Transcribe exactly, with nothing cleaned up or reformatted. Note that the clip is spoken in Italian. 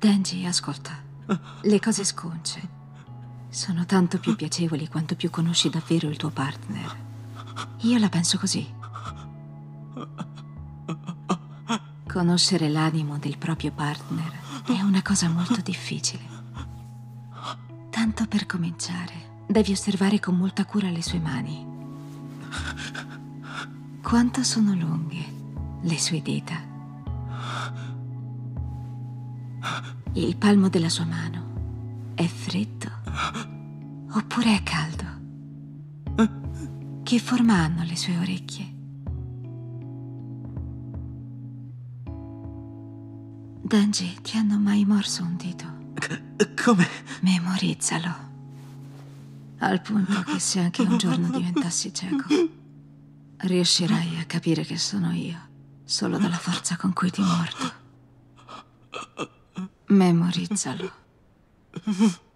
Denji, ascolta. Le cose sconce sono tanto più piacevoli quanto più conosci davvero il tuo partner. Io la penso così. Conoscere l'animo del proprio partner è una cosa molto difficile. Tanto per cominciare, devi osservare con molta cura le sue mani. Quanto sono lunghe le sue dita. Il palmo della sua mano è freddo oppure è caldo? Che forma hanno le sue orecchie? Denji, ti hanno mai morso un dito? C- come? Memorizzalo. Al punto che se anche un giorno diventassi cieco, riuscirai a capire che sono io, solo dalla forza con cui ti mordo. Memorizzalo.